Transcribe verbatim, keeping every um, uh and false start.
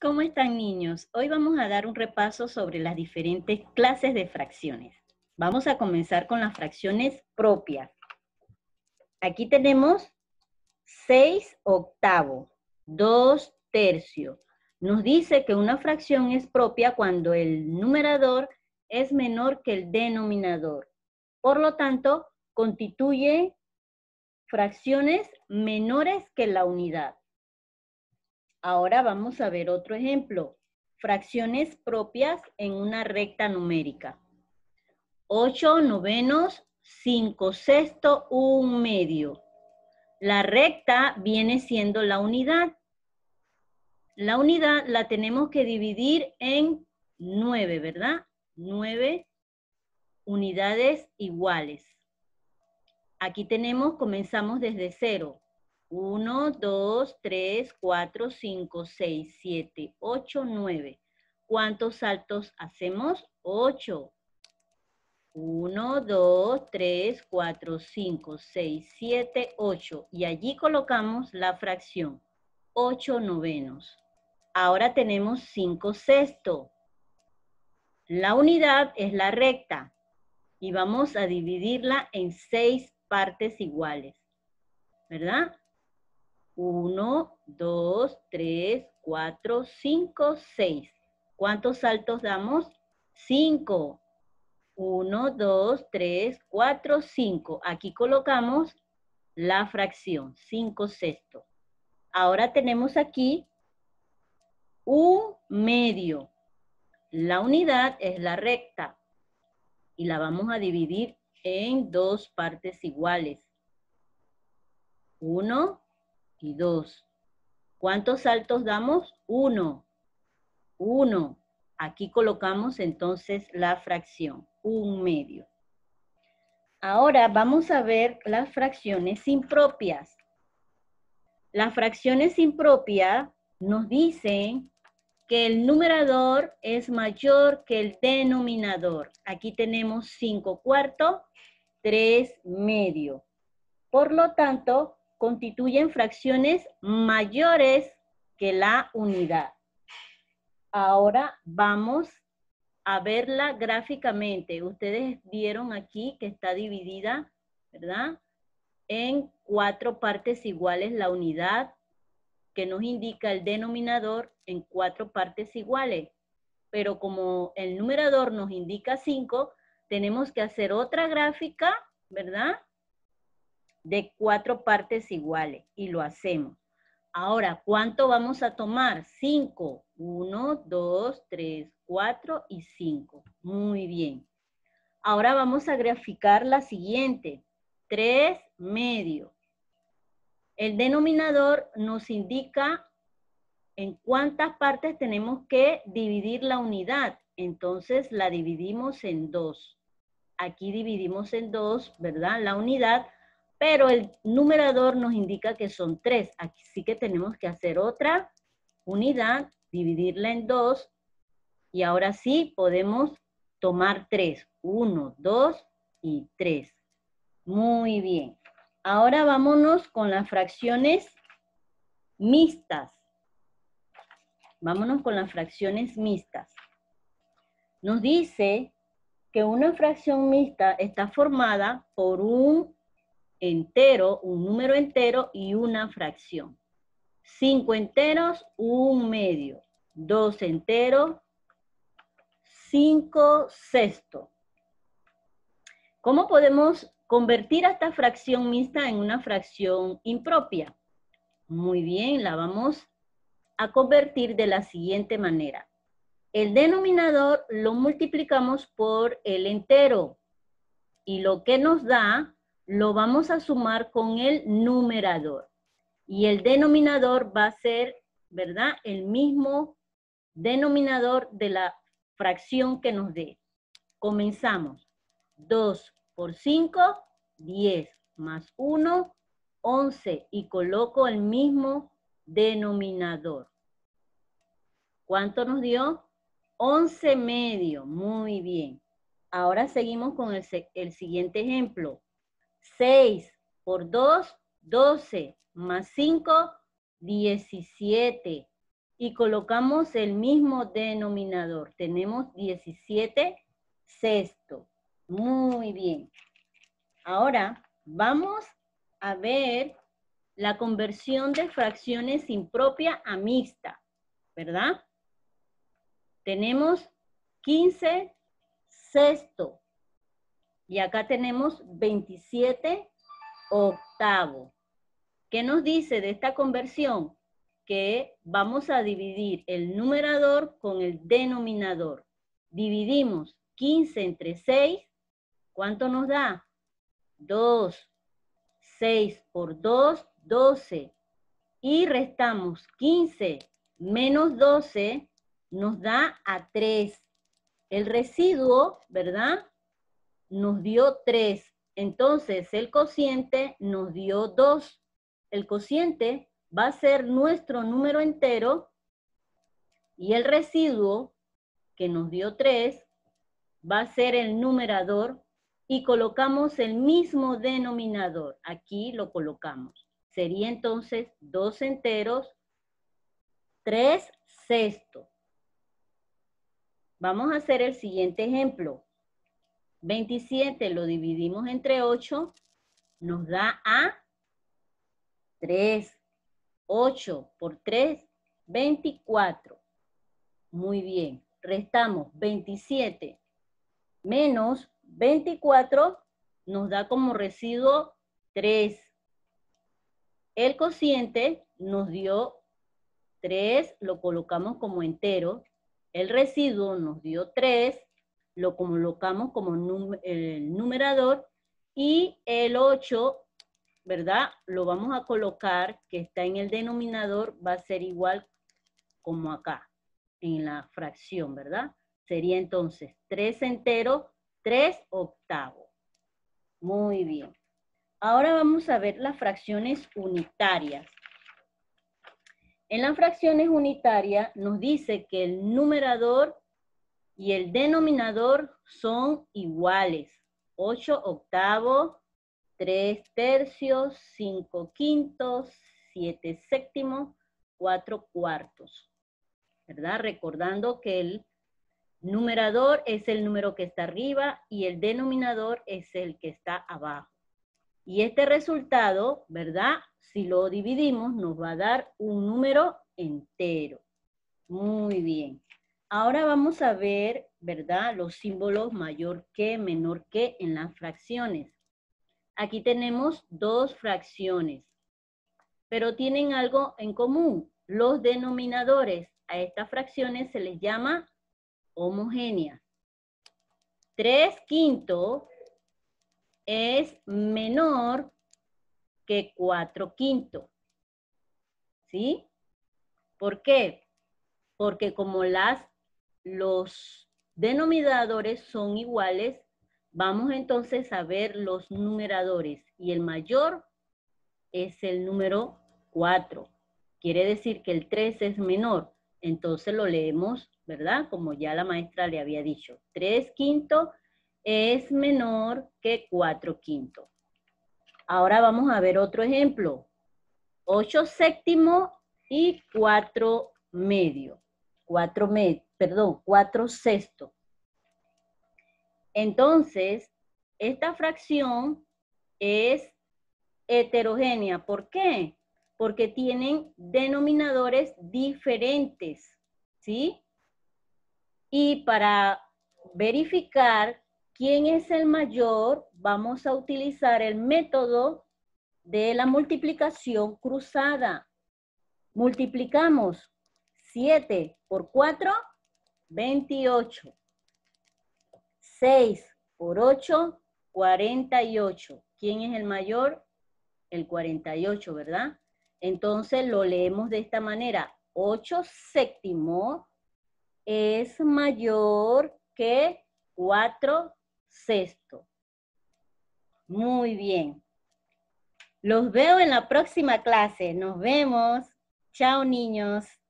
¿Cómo están, niños? Hoy vamos a dar un repaso sobre las diferentes clases de fracciones. Vamos a comenzar con las fracciones propias. Aquí tenemos seis octavos, dos tercios. Nos dice que una fracción es propia cuando el numerador es menor que el denominador. Por lo tanto, constituye fracciones menores que la unidad. Ahora vamos a ver otro ejemplo. Fracciones propias en una recta numérica. ocho novenos, cinco sextos, un medio. La recta viene siendo la unidad. La unidad la tenemos que dividir en nueve, ¿verdad? nueve unidades iguales. Aquí tenemos, comenzamos desde cero. uno, dos, tres, cuatro, cinco, seis, siete, ocho, nueve. ¿Cuántos saltos hacemos? ocho. uno, dos, tres, cuatro, cinco, seis, siete, ocho. Y allí colocamos la fracción. ocho novenos. Ahora tenemos cinco sextos. La unidad es la recta. Y vamos a dividirla en seis partes iguales. ¿Verdad? uno, dos, tres, cuatro, cinco, seis. ¿Cuántos saltos damos? cinco. uno, dos, tres, cuatro, cinco. Aquí colocamos la fracción, cinco sextos. Ahora tenemos aquí un medio. La unidad es la recta y la vamos a dividir en dos partes iguales. uno y dos. ¿Cuántos saltos damos? uno. uno. Aquí colocamos entonces la fracción, un medio. Ahora vamos a ver las fracciones impropias. Las fracciones impropias nos dicen que el numerador es mayor que el denominador. Aquí tenemos cinco cuartos, tres medios. Por lo tanto, constituyen fracciones mayores que la unidad. Ahora vamos a verla gráficamente. Ustedes vieron aquí que está dividida, ¿verdad? En cuatro partes iguales la unidad, que nos indica el denominador en cuatro partes iguales. Pero como el numerador nos indica cinco, tenemos que hacer otra gráfica, ¿verdad? De cuatro partes iguales y lo hacemos. Ahora, ¿cuánto vamos a tomar? cinco. uno, dos, tres, cuatro y cinco. Muy bien. Ahora vamos a graficar la siguiente. tres medio. El denominador nos indica en cuántas partes tenemos que dividir la unidad. Entonces la dividimos en dos. Aquí dividimos en dos, ¿verdad? La unidad, pero el numerador nos indica que son tres. Así que tenemos que hacer otra unidad, dividirla en dos, y ahora sí podemos tomar tres. Uno, dos y tres. Muy bien. Ahora vámonos con las fracciones mixtas. Vámonos con las fracciones mixtas. Nos dice que una fracción mixta está formada por un entero, un número entero y una fracción. Cinco enteros, un medio. Dos enteros, cinco sextos. ¿Cómo podemos convertir a esta fracción mixta en una fracción impropia? Muy bien, la vamos a convertir de la siguiente manera. El denominador lo multiplicamos por el entero y lo que nos da lo vamos a sumar con el numerador. Y el denominador va a ser, ¿verdad? El mismo denominador de la fracción que nos dé. Comenzamos. dos por cinco, diez, más uno, once. Y coloco el mismo denominador. ¿Cuánto nos dio? once medio. Muy bien. Ahora seguimos con el, el siguiente ejemplo. seis por dos, doce. Más cinco, diecisiete. y colocamos el mismo denominador. Tenemos diecisiete sextos. Muy bien. Ahora vamos a ver la conversión de fracciones impropia a mixta, ¿verdad? Tenemos quince sextos. Y acá tenemos veintisiete octavos. ¿Qué nos dice de esta conversión? Que vamos a dividir el numerador con el denominador. Dividimos quince entre seis. ¿Cuánto nos da? dos. seis por dos, doce. Y restamos quince menos doce, nos da a tres. El residuo, ¿verdad?, nos dio tres. Entonces, el cociente nos dio dos. El cociente va a ser nuestro número entero y el residuo, que nos dio tres, va a ser el numerador y colocamos el mismo denominador. Aquí lo colocamos. Sería entonces dos enteros, tres sextos. Vamos a hacer el siguiente ejemplo. veintisiete lo dividimos entre ocho, nos da a tres. ocho por tres, veinticuatro. Muy bien. Restamos veintisiete menos veinticuatro, nos da como residuo tres. El cociente nos dio tres, lo colocamos como entero. El residuo nos dio tres, lo colocamos como num- el numerador. Y el ocho, ¿verdad?, lo vamos a colocar, que está en el denominador, va a ser igual como acá, en la fracción, ¿verdad? Sería entonces tres enteros, tres octavos. Muy bien. Ahora vamos a ver las fracciones unitarias. En las fracciones unitarias nos dice que el numerador y el denominador son iguales. ocho octavos, tres tercios, cinco quintos, siete séptimos, cuatro cuartos. ¿Verdad? Recordando que el numerador es el número que está arriba y el denominador es el que está abajo. Y este resultado, ¿verdad?, si lo dividimos, nos va a dar un número entero. Muy bien. Ahora vamos a ver, ¿verdad?, los símbolos mayor que, menor que en las fracciones. Aquí tenemos dos fracciones, pero tienen algo en común. Los denominadores a estas fracciones se les llama homogéneas. tres quintos es menor que cuatro quintos. ¿Sí? ¿Por qué? Porque como las, los denominadores son iguales, vamos entonces a ver los numeradores. Y el mayor es el número cuatro. Quiere decir que el tres es menor. Entonces lo leemos, ¿verdad?, como ya la maestra le había dicho. tres quintos es menor que cuatro quintos. Ahora vamos a ver otro ejemplo. ocho séptimos y cuatro medio. cuatro med, perdón, cuatro sextos. Entonces, esta fracción es heterogénea. ¿Por qué? Porque tienen denominadores diferentes, ¿sí? Y para verificar quién es el mayor, vamos a utilizar el método de la multiplicación cruzada. Multiplicamos siete por cuatro, veintiocho. seis por ocho, cuarenta y ocho. ¿Quién es el mayor? El cuarenta y ocho, ¿verdad? Entonces lo leemos de esta manera. ocho séptimos es mayor que cuatro sextos. Muy bien. Los veo en la próxima clase. Nos vemos. Chao, niños.